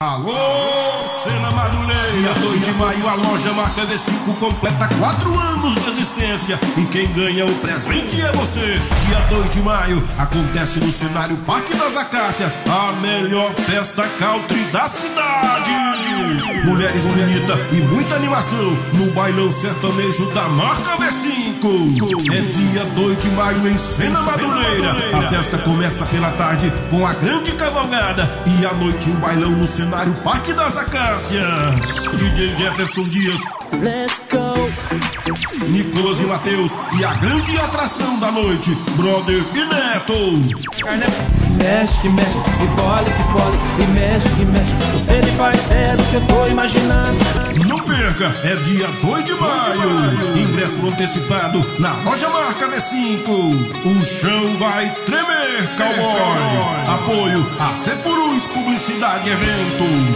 Alô, Cena Madureira. Dia 2 de maio a loja Marca V5 completa 4 anos de existência e quem ganha o presente é você. Dia 2 de maio acontece no cenário Parque das Acácias a melhor festa country da cidade. Mulheres bonitas e muita animação no bailão sertanejo da Marca V5. É dia 2 de maio em Cena Madureira. A festa começa pela tarde com a grande cavalgada e à noite um bailão no cenário Parque das Acácias. DJ Jefferson Dias, Let's go. Nicolas e Matheus e a grande atração da noite, Brother e Neto. Mexe que mexe, que bola, e mexe que mexe. Você me faz ter o que eu tô imaginando. Não perca, é dia 2 de maio. Ingresso antecipado na loja Marca V5. O chão vai tremer, cowboy. Apoio a Cepurus Publicidade Evento.